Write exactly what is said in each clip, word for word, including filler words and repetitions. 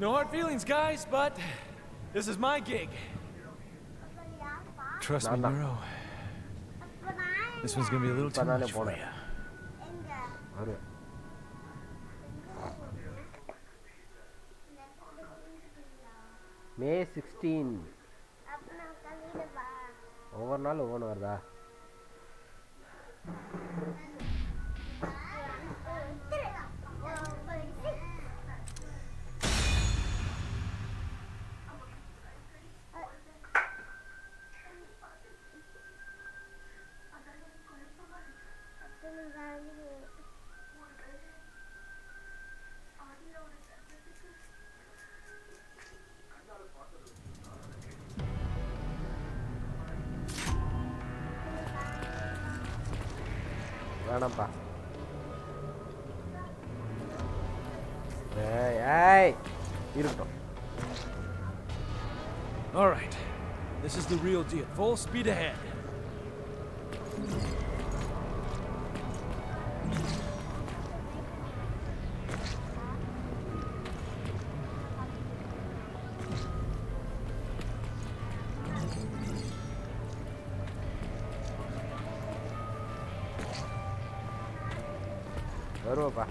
No hard feelings, guys, but this is my gig. Trust me, Nero. This one's gonna be a little too much for you. May sixteenth. Over naal over varda. Nampak. Hey, hey. All right. This is the real deal. Full speed ahead. Baru apa?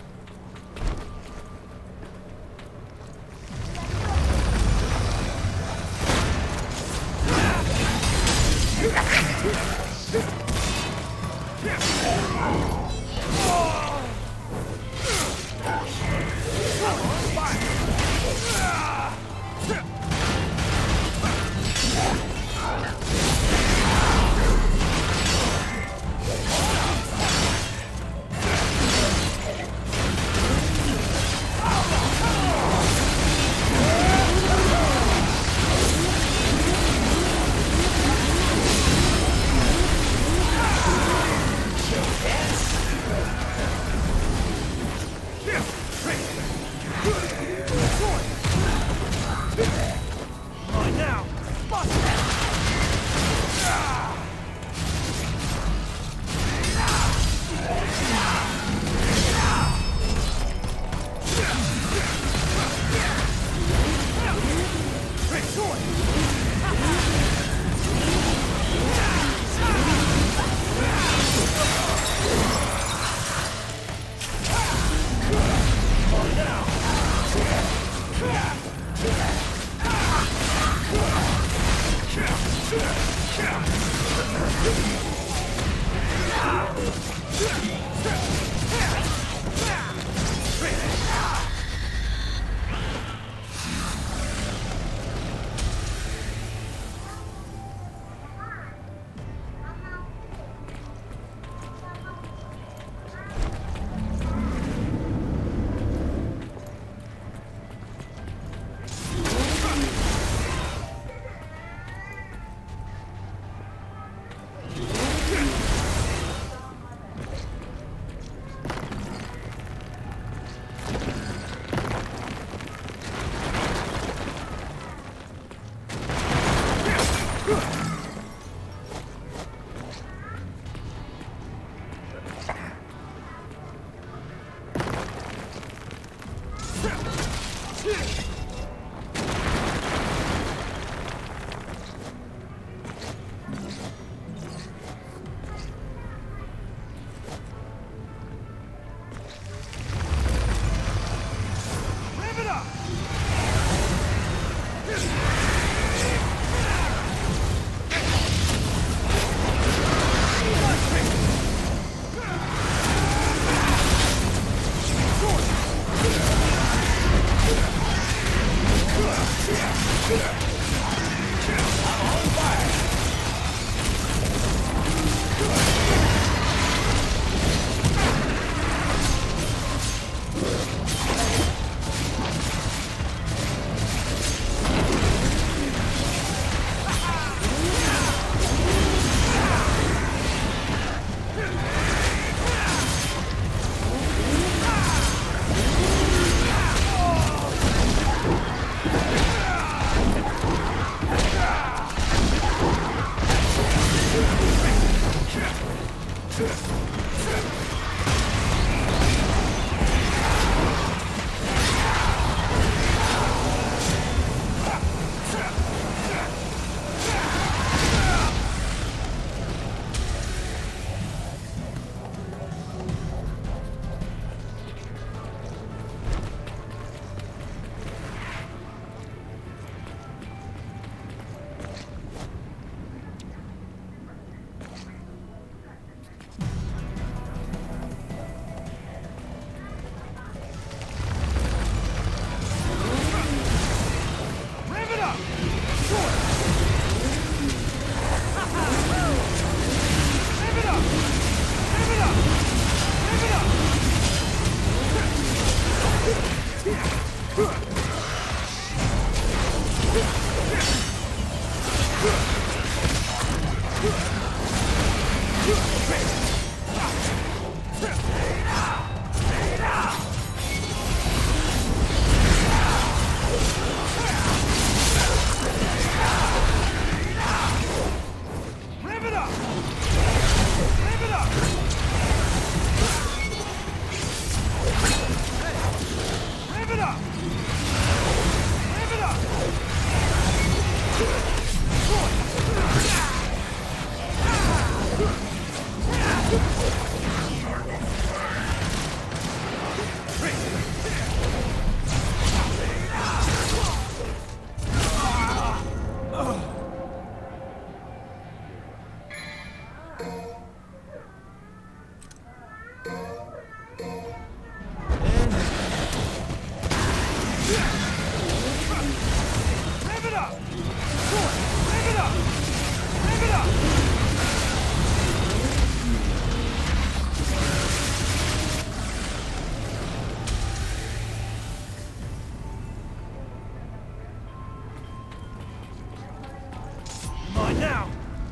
Mine now!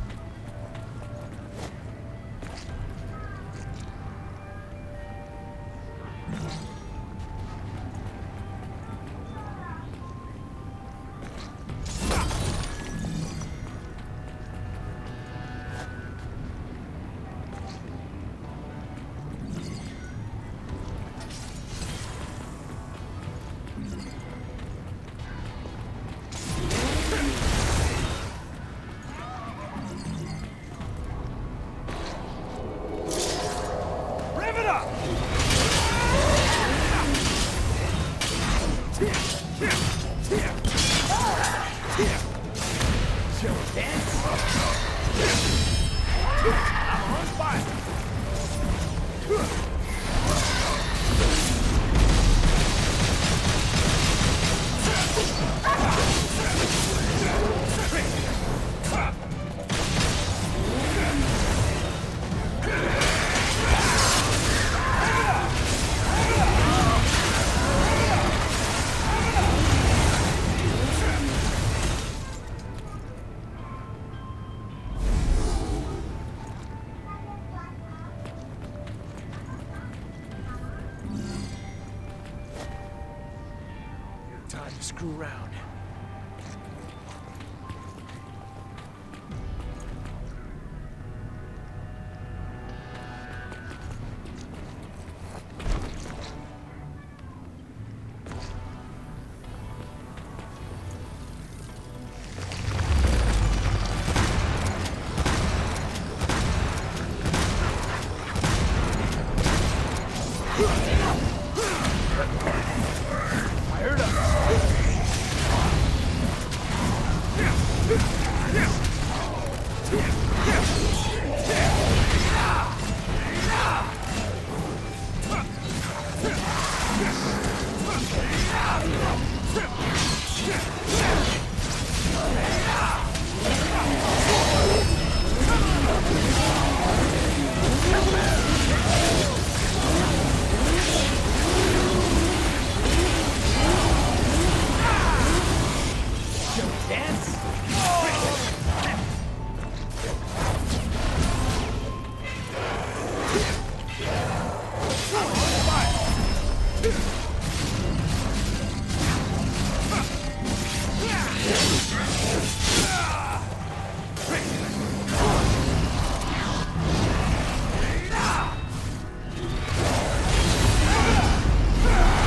Time to screw around. Fired up.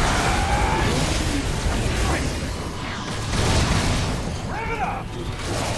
Rev it up!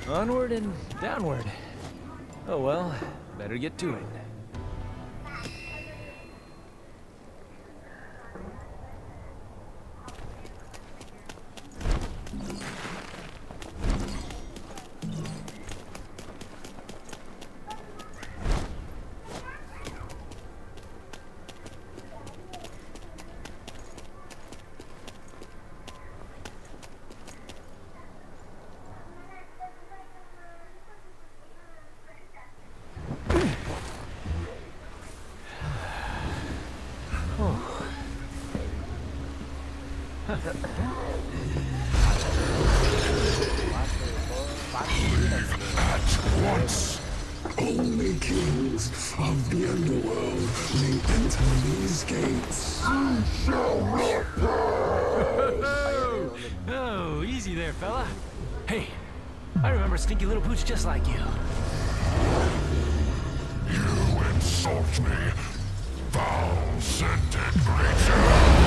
Onward and downward. Oh well, better get to it. Once, only kings of the underworld may enter these gates. You shall not pass! Oh, easy there, fella. Hey, I remember Stinky Little Pooch just like you. You insult me, foul-scented creature!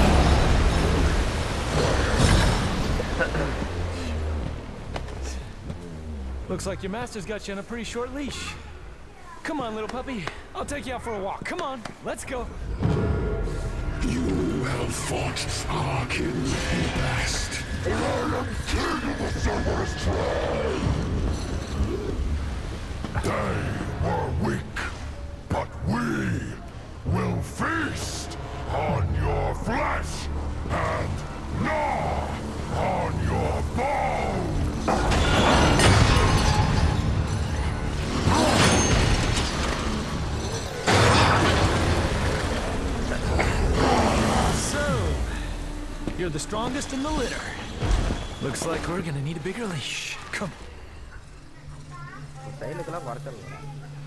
Looks like your master's got you on a pretty short leash. Come on, little puppy. I'll take you out for a walk. Come on, let's go. You have fought our kin in the past. I am king of the Cerberus tribe. They were weak, but we will feast on your flesh and gnaw on your bones. You're the strongest in the litter. Looks like we're gonna need a bigger leash. Come. சைடுக்கெல்லாம் குறைச்சிடலாம்.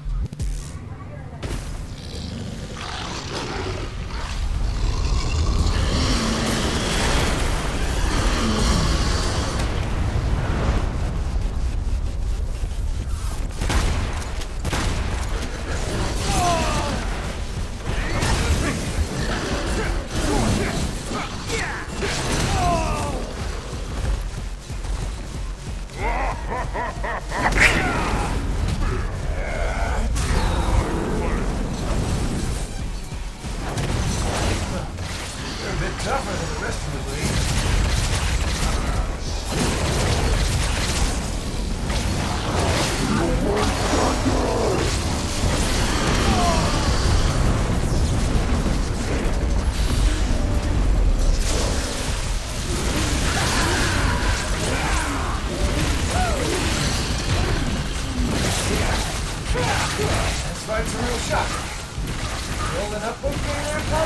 Tougher than the rest of the league. This fight's a real shock. Rolling up okay there, pup?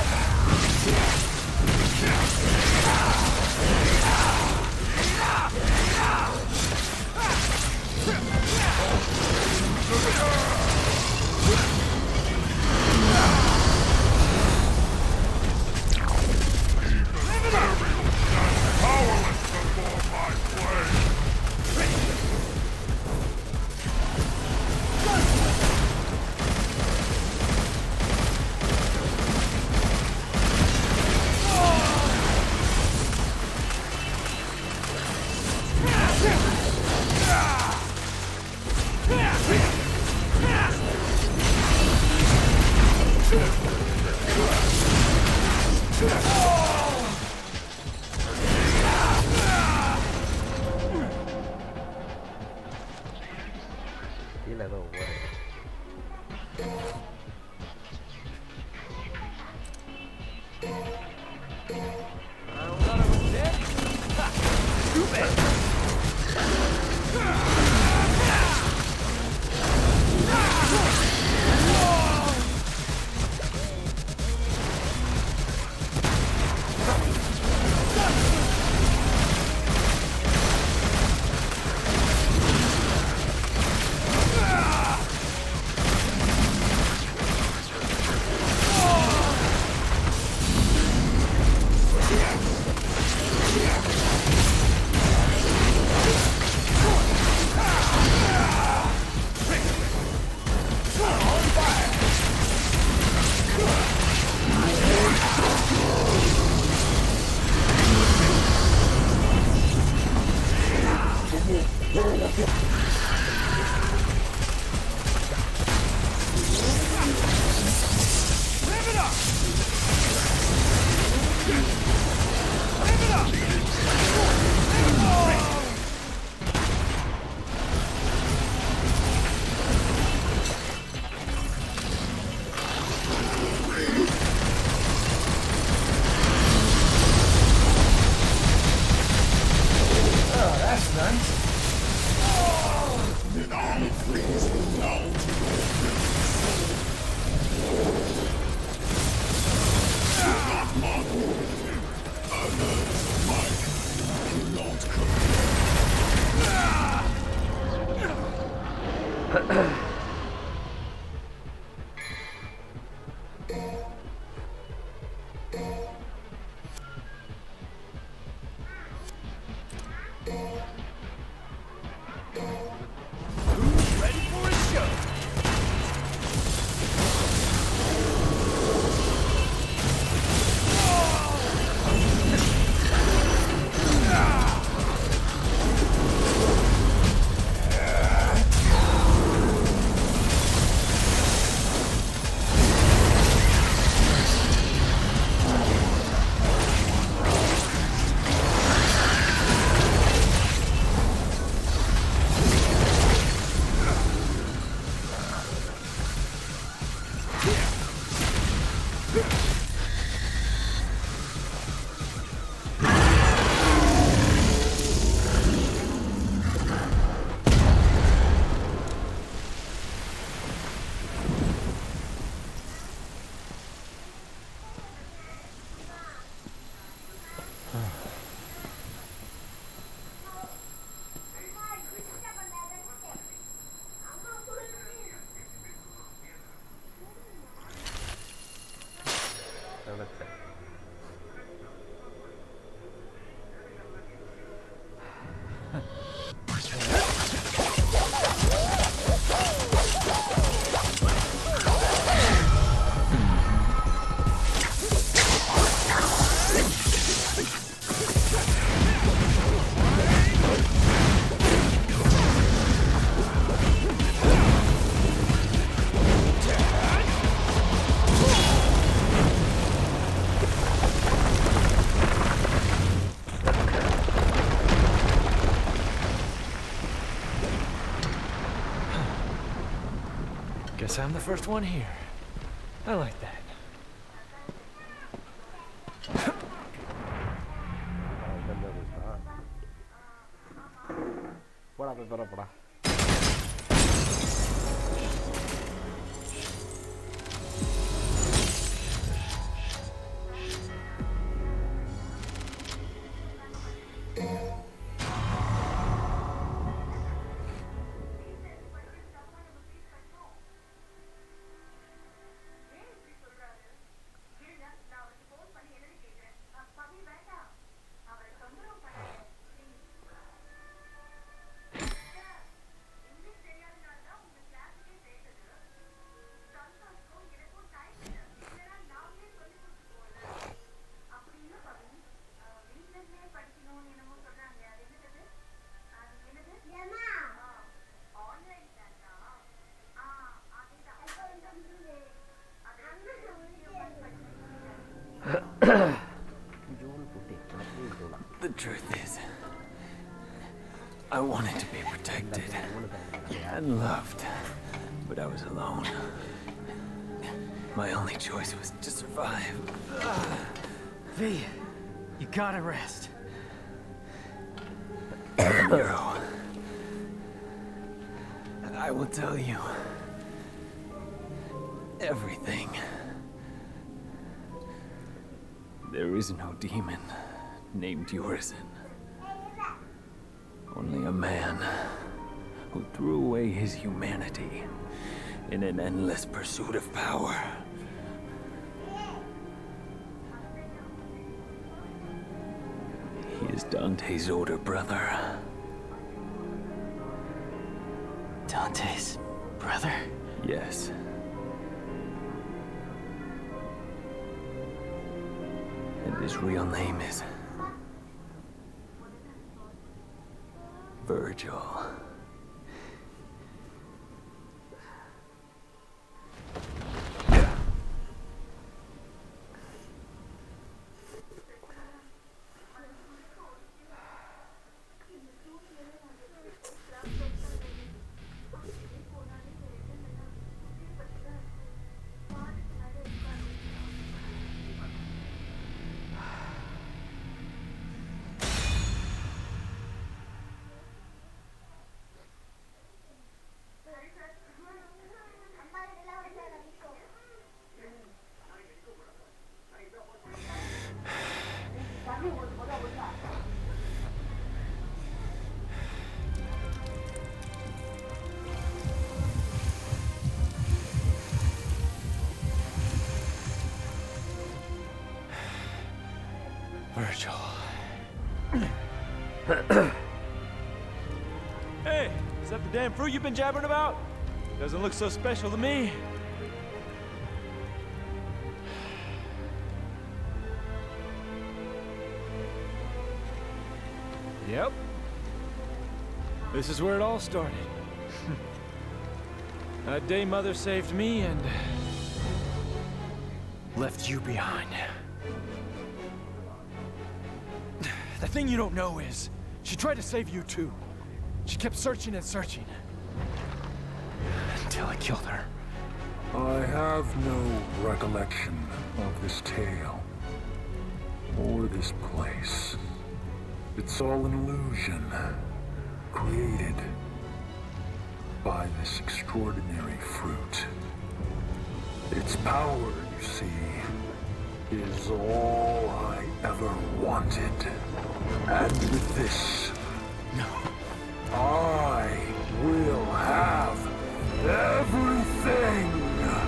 கீழே ஏதோ ஒவ்வொரு Yeah. with our freezing melt. Not mark. Others might not come. Guess I'm the first one here. I like that. போடா போய் போடா போடா The truth is, I wanted to be protected and loved, but I was alone. My only choice was to survive. V, you gotta rest. Hero, I will tell you everything. There is no demon named Urizen. Only a man who threw away his humanity in an endless pursuit of power. He is Dante's older brother. Dante's brother? Yes. And his real name is Virgil. Hey, is that the damn fruit you've been jabbering about? Doesn't look so special to me. Yep. This is where it all started. That day Mother saved me and left you behind. The thing you don't know is, she tried to save you too. She kept searching and searching. Until I killed her. I have no recollection of this tale. Or this place. It's all an illusion. Created by this extraordinary fruit. Its power, you see, is all I ever wanted. And with this, No. I will have everything!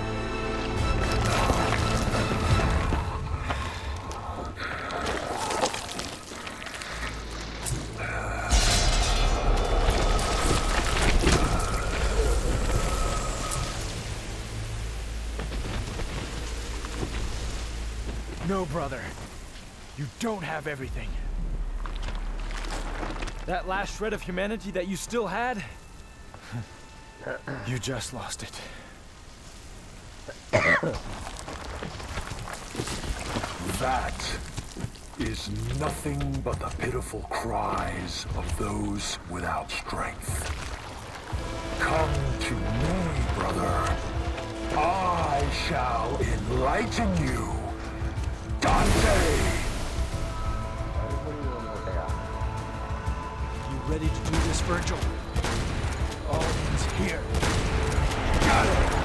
No, brother. You don't have everything. That last shred of humanity that you still had, you just lost it. That is nothing but the pitiful cries of those without strength. Come to me, brother. I shall enlighten you. Dante! You ready to do this, Virgil? All ends here. Got it!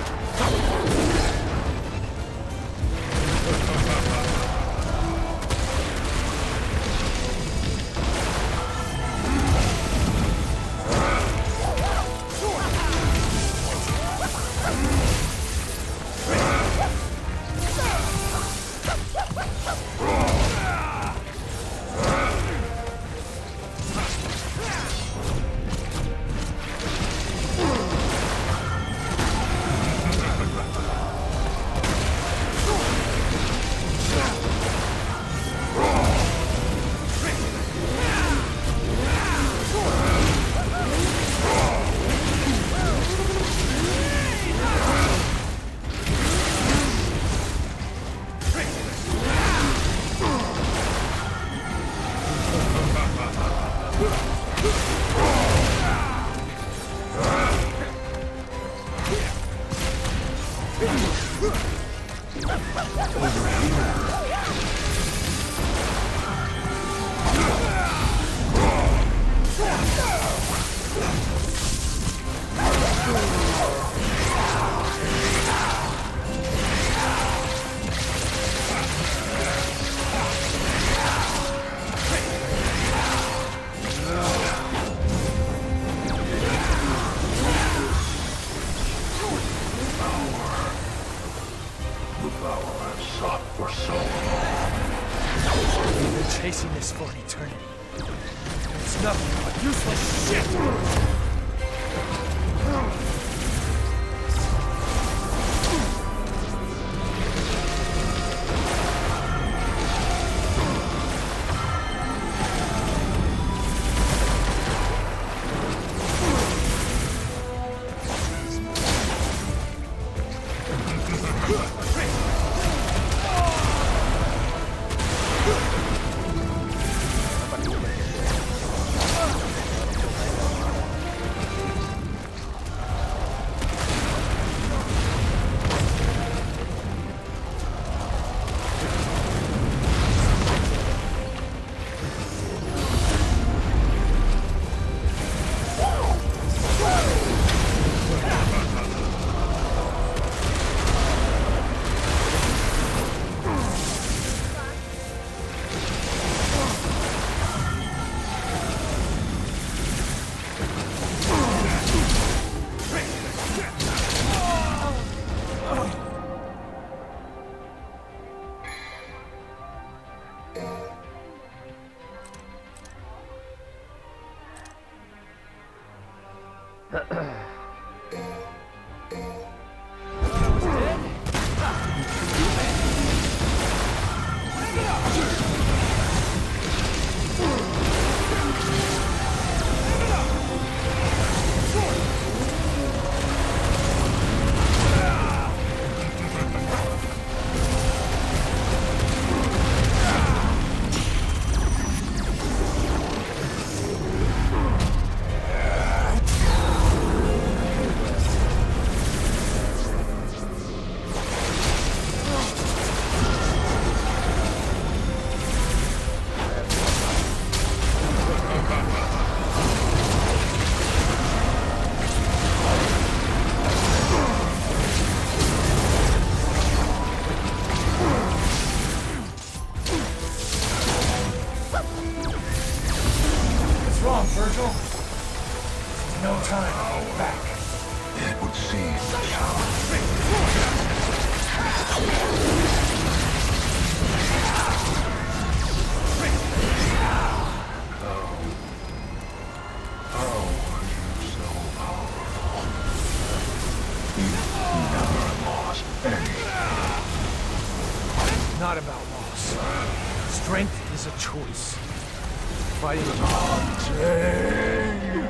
Not about loss. Strength is a choice. Fighting Dante.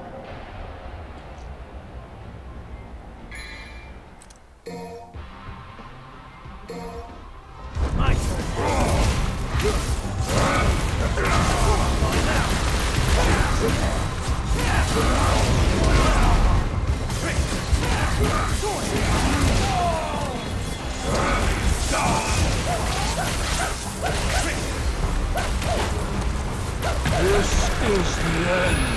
My turn. This is the end.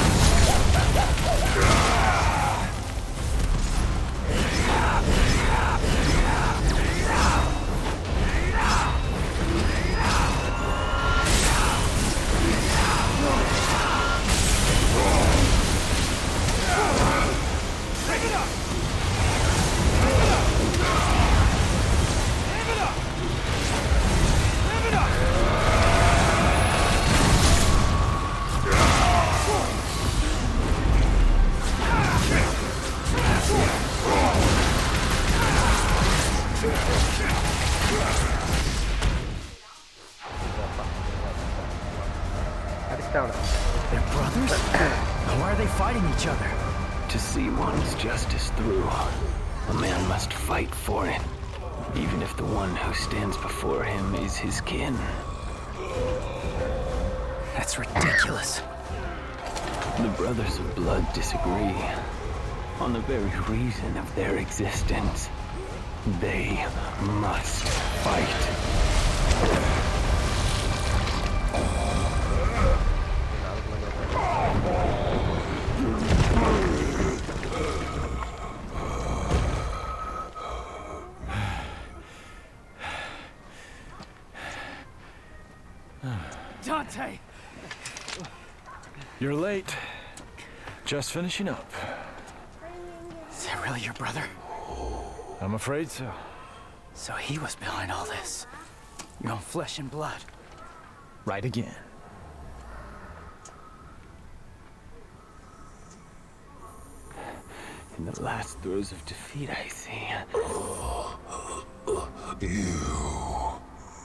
They're brothers? Why are they fighting each other? To see one's justice through, a man must fight for it, even if the one who stands before him is his kin. That's ridiculous. The Brothers of Blood disagree on the very reason of their existence. They must fight. Dante! You're late. Just finishing up. Is that really your brother? I'm afraid so. So he was behind all this. Your own flesh and blood. Right again. In the last throes of defeat, I see. You.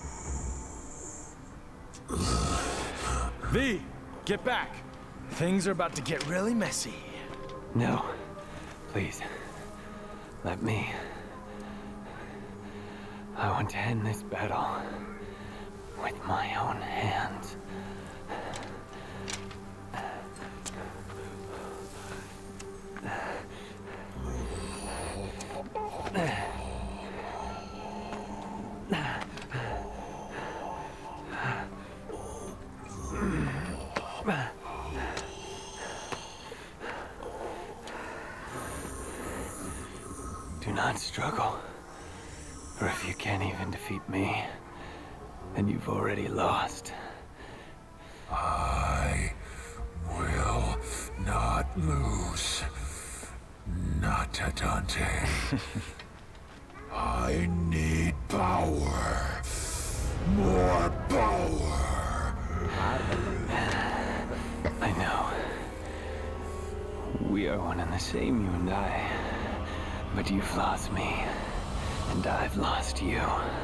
V, get back. Things are about to get really messy. No. Please. Let me. I want to end this battle with my own hands. Do not struggle. For if you can't even defeat me, then you've already lost. I will not lose. Not to Dante. I need power. More power. I know. We are one and the same, you and I. But you've lost me, and I've lost you.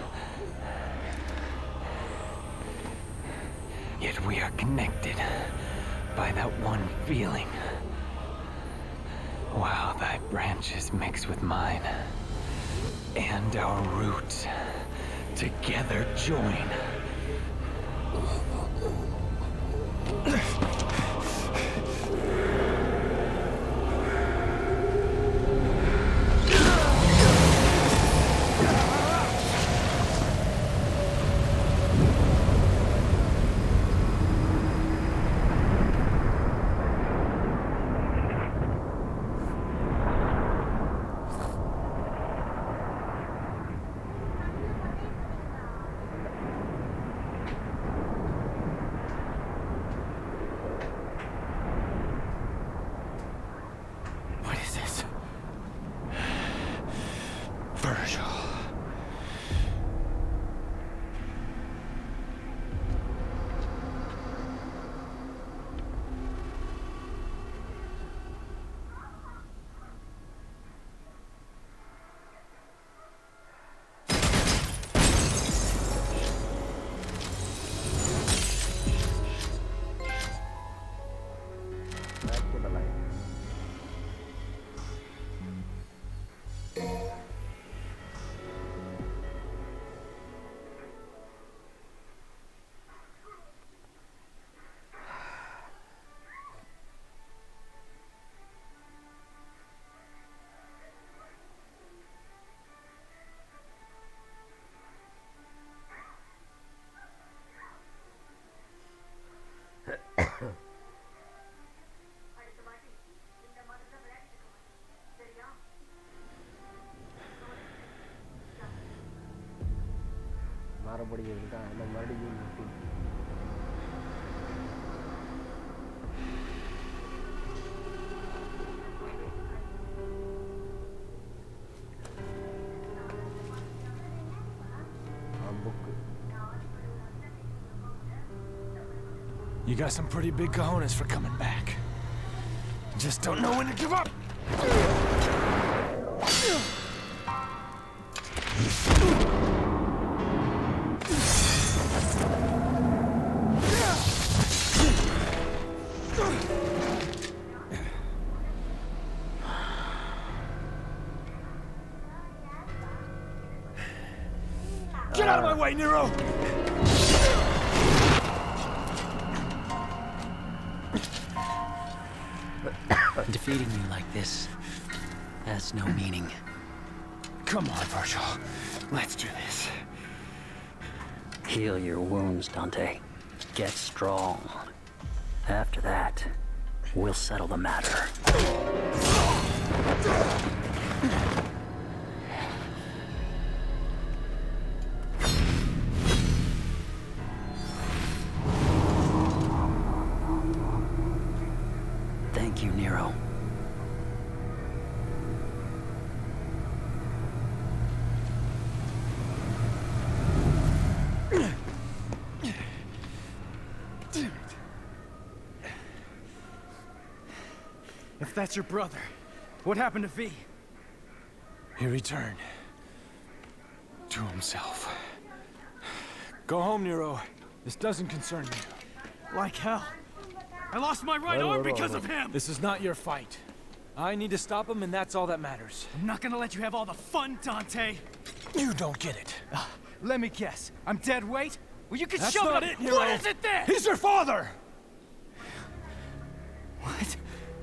Yet we are connected by that one feeling. While thy branches mix with mine, and our roots together join. மறுபடியும் இதுதான் அந்த மறுபடியும் முட்டி You got some pretty big cojones for coming back. Just don't know when to give up. Get out of my way, Nero! Defeating you like this has no meaning. Come on, Virgil. Let's do this. Heal your wounds, Dante. Get strong. After that, we'll settle the matter. Thank you, Nero. If that's your brother, what happened to V? He returned to himself. Go home, Nero. This doesn't concern you. Like hell. I lost my right arm because of him! This is not your fight. I need to stop him, and that's all that matters. I'm not gonna let you have all the fun, Dante! You don't get it. Uh, let me guess. I'm dead weight? Well, you can That's shove not it it, up. Nero. What is it then? He's your father! What?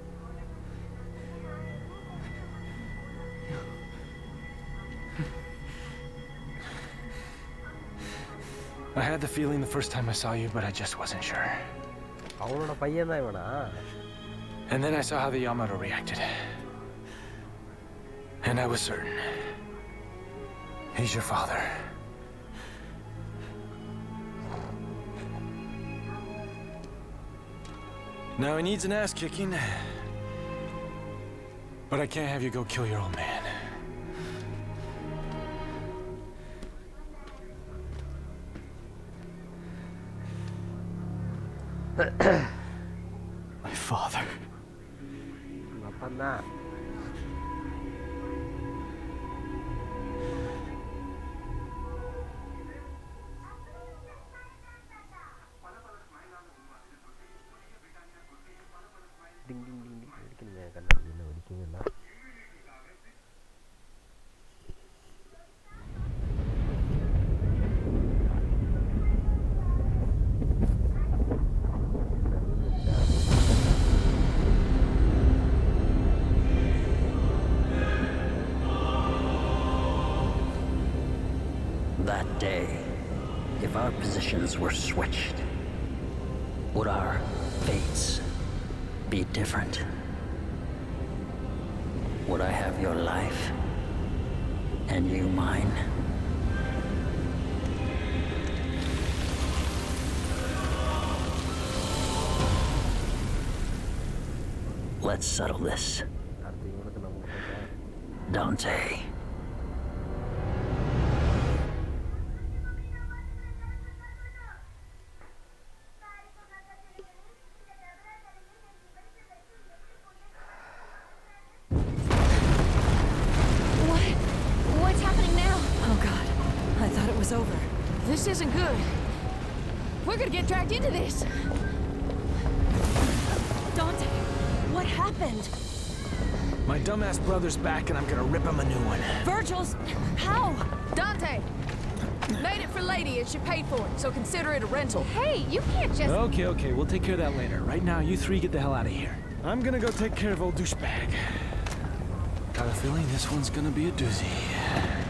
I had the feeling the first time I saw you, but I just wasn't sure. அவனோட பையன் தான் இவனா And then I saw how the Yamato reacted. And I was certain. He's your father. Now he needs an ass kicking. But I can't have you go kill your old man. My father. அப்பா வந்தா டிங் டிங் டிங் டிங் அடிக்கணுமே கண்ணாடி என்ன அடிக்கவே இல்லை That day, if our positions were switched, would our fates be different? Would I have your life and you mine? Let's settle this. அடுத்து இவனுக்கு நம்ம Dante. Over. This isn't good. We're gonna get dragged into this. Dante, what happened? My dumbass brother's back and I'm gonna rip him a new one. Virgil's... How? Dante! Made it for Lady and she paid for it, so consider it a rental. Hey, you can't just... Okay, okay, we'll take care of that later. Right now, you three get the hell out of here. I'm gonna go take care of old douchebag. Got a feeling this one's gonna be a doozy.